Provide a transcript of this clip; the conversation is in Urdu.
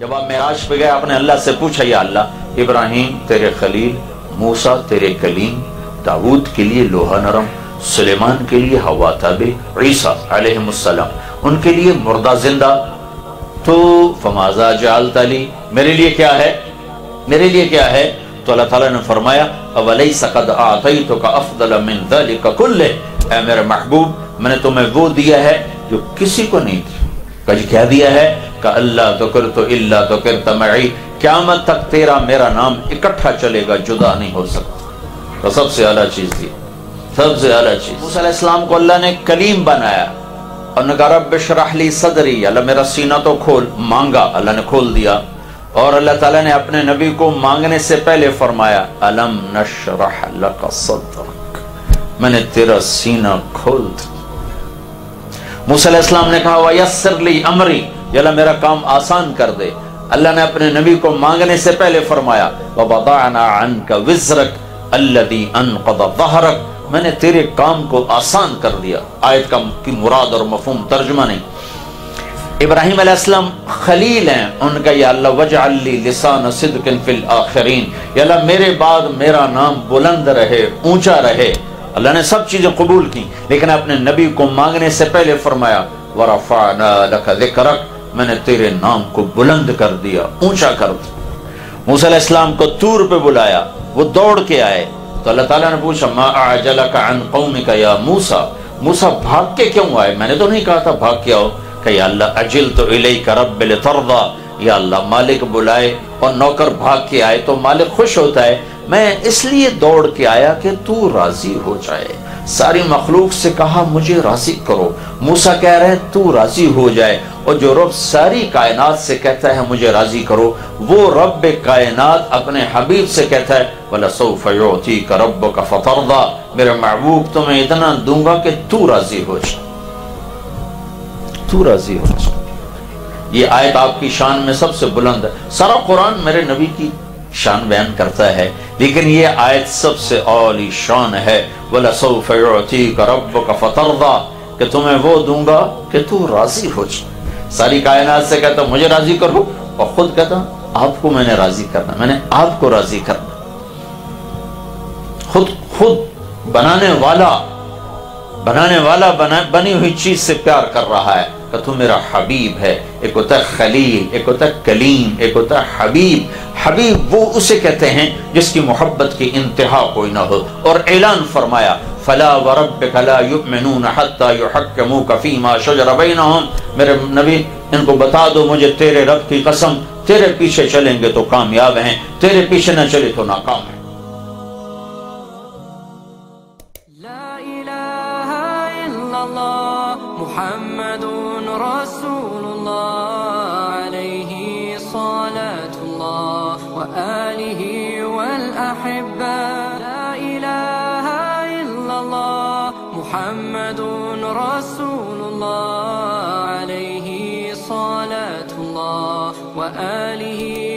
جب آپ معراج پہ گئے آپ نے اللہ سے پوچھا یا اللہ ابراہیم تیرے خلیل، موسیٰ تیرے کلیم، داؤد کے لیے لوہا نرم، سلیمان کے لیے ہوا تابع، عیسیٰ علیہ السلام ان کے لیے مردہ زندہ، تو فماذا جعلت لی، میرے لیے کیا ہے، میرے لیے کیا ہے؟ تو اللہ تعالیٰ نے فرمایا اولیس قد اعطیتک افضل من ذلک کلہ، اے میرے محبوب میں نے تمہیں وہ دیا ہے جو کسی کو نہیں دیا۔ کہا کیا دیا ہے؟ کہ اللہ ذکرت الا ذکرت معی، قیامت تک تیرا میرا نام اکٹھا چلے گا، جدا نہیں ہو سکتا۔ تو سب سے اعلیٰ چیز دی، سب سے اعلیٰ چیز۔ موسیٰ علیہ السلام کو اللہ نے کلیم بنایا اور نے کہا رب اشرح لی صدری، اللہ میرا سینہ تو کھول، مانگا اللہ نے کھول دیا۔ اور اللہ تعالیٰ نے اپنے نبی کو مانگنے سے پہلے فرمایا الم نشرح لک صدرک، میں نے تیرا سینہ کھول دیا۔ موسیٰ علیہ السلام نے کہا ویسر لی امری، یا اللہ میرا کام آسان کر دے۔ اللہ نے اپنے نبی کو مانگنے سے پہلے فرمایا وَوَضَعْنَا عَنْكَ وِزْرَكَ الَّذِي أَنْقَضَ ظَهْرَكَ، میں نے تیرے کام کو آسان کر دیا۔ آیت کی مراد اور مفہوم ترجمہ نہیں۔ ابراہیم علیہ السلام خلیل ہیں، ان کا یا اللہ وَجْعَلْ لِي لِسَانَ صِدْقٍ فِي الْآخِرِينَ، یا اللہ میرے بعد میرا نام بلند رہے، اونچا رہے۔ اللہ نے سب چیزیں قبول کی، لیکن اپنے نبی کو مانگنے سے پہلے فرمایا وَرَفَعْنَا لَكَ ذِكْرَكَ، میں نے تیرے نام کو بلند کر دیا، اونچا کر دیا۔ موسیٰ علیہ السلام کو طور پہ بلایا، وہ دوڑ کے آئے تو اللہ تعالیٰ نے پوچھا ما اعجلک عن قومک یا موسیٰ، موسیٰ بھاگ کے کیوں آئے؟ میں نے تو نہیں کہا تھا بھاگ کے آؤ۔ کہ یا اللہ اجلت الیک رب لترضی، یا اللہ مالک بلائے اور نوکر بھاگ کے آئے تو مالک خوش ہوتا ہے، میں اس لیے دوڑ کے آیا کہ تو راضی ہو جائے۔ ساری مخلوق سے کہا مجھے راضی کرو، موسیٰ کہہ رہے ہیں تو راضی ہو جائے۔ اور جو رب ساری کائنات سے کہتا ہے مجھے راضی کرو، وہ رب کائنات اپنے حبیب سے کہتا ہے وَلَسَوْفَ يُعْتِيكَ رَبُّكَ فَتَرْضَى، میرے محبوب تمہیں اتنا دوں گا کہ تو راضی ہو جائے، تو راضی ہو جائے۔ یہ آیت آپ کی شان میں سب سے بلند ہے۔ سارا قرآن میرے نبی کی شان بیان کرتا ہے، لیکن یہ آیت سب سے اعلی شان ہے وَلَسَوْفَ يُعْتِيكَ رَبُّكَ فَتَرْضَى، کہ تمہیں وہ دوں گا کہ تو راضی ہو جائے۔ ساری کائنات سے کہتا مجھے راضی کرو، اور خود کہتا آپ کو میں نے راضی کرنا، میں نے آپ کو راضی کرنا۔ خود بنانے والا بنی ہوئی چیز سے پیار کر رہا ہے کہ تو میرا حبیب ہے۔ ایک ہوتا ہے خلیل، ایک ہوتا ہے کلیم، ایک ہوتا ہے حبیب۔ حبیب وہ اسے کہتے ہیں جس کی محبت کی انتہا کوئی نہ ہو۔ اور اعلان فرمایا فَلَا وَرَبِّكَ لَا يُؤْمِنُونَ حَتَّى يُحَكِّمُوكَ فِي مَا شَجَرَ بَيْنَهُمْ، میرے نبی ان کو بتا دو مجھے تیرے رب کی قسم، تیرے پیچھے چلیں گے تو کامیاب ہیں، تیرے پیچھے نہ چلے تو ناکام ہیں۔ لا الہ الا اللہ محمد رسول اللہ علیہ صلاة اللہ وآلہ والأحبہ۔ لا الہ الا اللہ محمد رسول اللہ علیہ صلاة اللہ وآلہ